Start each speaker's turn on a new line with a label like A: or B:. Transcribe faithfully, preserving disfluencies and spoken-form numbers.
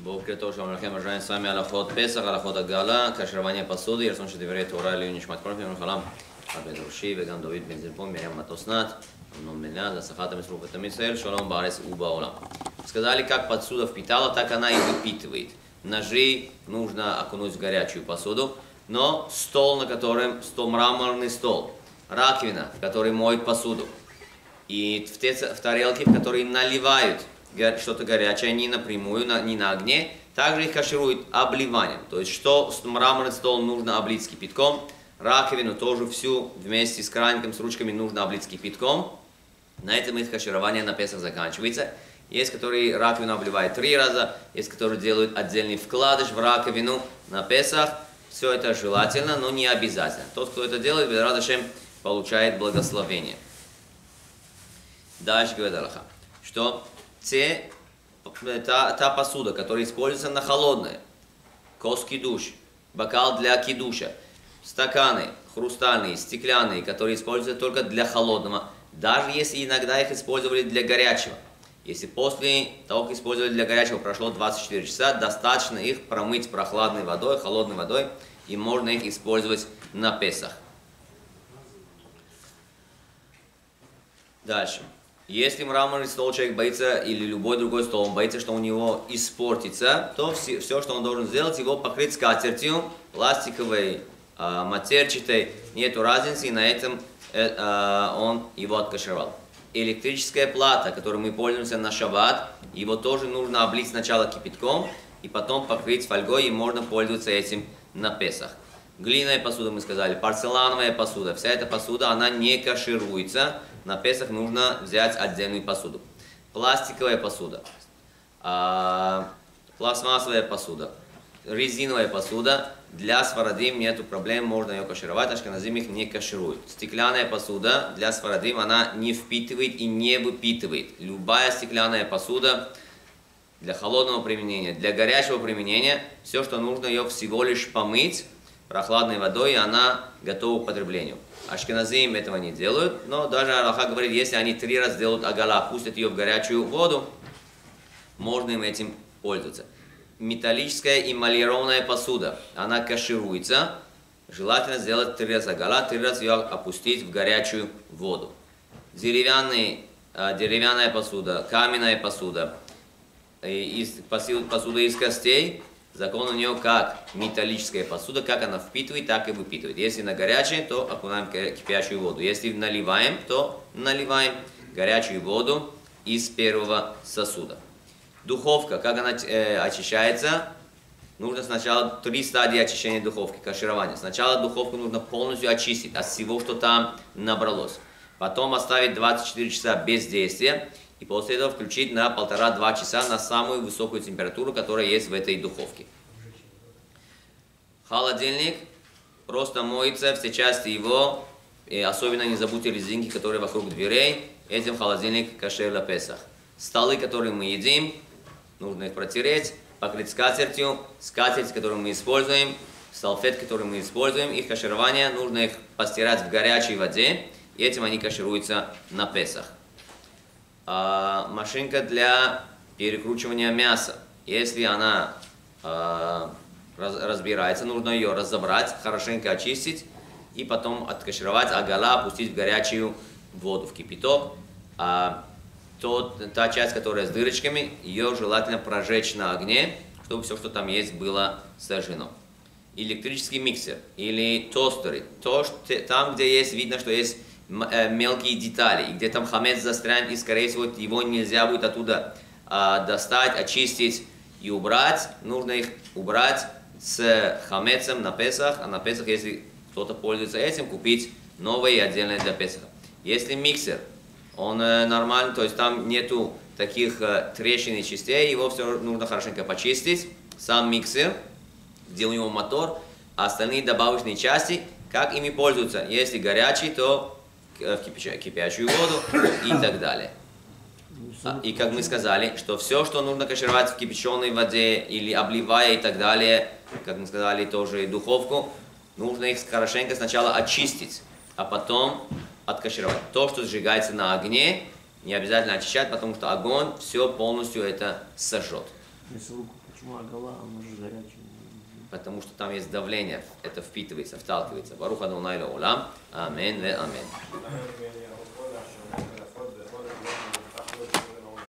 A: Бокер тоже Амрахем, мы с вами Аллахот Песах, Аллахот Агала, каширование посуды, я что Деверей Тора, Илью Нишмат Кронфим, Халам, Абен Руши, Вегам Давид Бен Зильпом, Мирям Матоснат, Амном Мельна, Засахата Мисруф Тамисэль, Шалом Барес Уба Олам. Сказали, как посуда впитала, так она и выпитывает. Ножи нужно окунуть в горячую посуду, но стол, на котором стол, мраморный стол, раковина, в которой моют посуду, и в, те, в тарелки, в которые наливают что-то горячее, не напрямую, не на огне, также их кашируют обливанием. То есть, что мраморный стол нужно облить с кипятком, раковину тоже всю вместе с краником, с ручками нужно облить с кипятком. На этом их каширование на Песах заканчивается. Есть, которые раковину обливают три раза, есть, которые делают отдельный вкладыш в раковину на Песах. Все это желательно, но не обязательно. Тот, кто это делает, Бе'эзрат Ашем, получает благословение. Дальше говорит Аллаха, что те, та, та посуда, которая используется на холодное, кос кидуш, бокал для кидуша, стаканы хрустальные, стеклянные, которые используются только для холодного, даже если иногда их использовали для горячего. Если после того, как использовали для горячего, прошло двадцать четыре часа, достаточно их промыть прохладной водой, холодной водой, и можно их использовать на Песах. Дальше. Если мраморный стол человек боится, или любой другой стол, он боится, что у него испортится, то все, все что он должен сделать, его покрыть скатертью, пластиковой, э, матерчатой, нету разницы, и на этом э, э, он его откашировал. Электрическая плата, которой мы пользуемся на шаббат, его тоже нужно облить сначала кипятком, и потом покрыть фольгой, и можно пользоваться этим на Песах. Глиняная посуда, мы сказали, порцелановая посуда, вся эта посуда, она не кашируется. На Песах нужно взять отдельную посуду. Пластиковая посуда, а, пластмассовая посуда, резиновая посуда. Для сфарадим нету проблем, можно ее кашировать, ашкеназим их не кашируют. Стеклянная посуда для сфарадим она не впитывает и не выпитывает. Любая стеклянная посуда для холодного применения, для горячего применения, все, что нужно, ее всего лишь помыть прохладной водой, и она готова к употреблению. Ашкеназим этого не делают, но даже Аллаха говорит, если они три раза делают агала, пустят ее в горячую воду, можно им этим пользоваться. Металлическая эмалированная посуда, она кашируется, желательно сделать три раза агала, три раза ее опустить в горячую воду. Деревянный, деревянная посуда, каменная посуда, из, посуда из костей, закон у нее как металлическая посуда, как она впитывает, так и выпитывает. Если на горячее, то окунаем кипящую воду. Если наливаем, то наливаем горячую воду из первого сосуда. Духовка, как она э, очищается, нужно сначала три стадии очищения духовки, каширования. Сначала духовку нужно полностью очистить от всего, что там набралось. Потом оставить двадцать четыре часа без действия. И после этого включить на полтора-два часа на самую высокую температуру, которая есть в этой духовке. Холодильник просто моется, все части его, и особенно не забудьте резинки, которые вокруг дверей, этим холодильник кашер ля Песах. Столы, которые мы едим, нужно их протереть, покрыть скатертью, скатерть, которую мы используем, салфетки, которые мы используем, их каширование, нужно их постирать в горячей воде, и этим они кашируются на Песах. А, машинка для перекручивания мяса. Если она а, раз, разбирается, нужно ее разобрать, хорошенько очистить и потом откашировать, агала опустить в горячую воду, в кипяток. А, тот, та часть, которая с дырочками, ее желательно прожечь на огне, чтобы все, что там есть, было сожжено. Электрический миксер или тостеры. То, что, там, где есть, видно, что есть мелкие детали, и где там хамец застрянет, и скорее всего его нельзя будет оттуда а, достать, очистить и убрать. Нужно их убрать с хамецем на Песах, а на Песах, если кто-то пользуется этим, купить новые отдельные для Песаха. Если миксер, он э, нормальный, то есть там нету таких э, трещин и частей, его все нужно хорошенько почистить. Сам миксер, где у него мотор, а остальные добавочные части, как ими пользуются. Если горячий, то в кипящую воду и так далее. И как мы сказали, что все, что нужно кашировать в кипяченой воде или обливая и так далее, как мы сказали, тоже и духовку, нужно их хорошенько сначала очистить, а потом откашировать. То, что сжигается на огне, не обязательно очищать, потому что огонь все полностью это сожжет.
B: Если руку хочу
A: Потому что там есть давление, это впитывается, вталкивается. Барух Адонай леолам. Амин ве амин.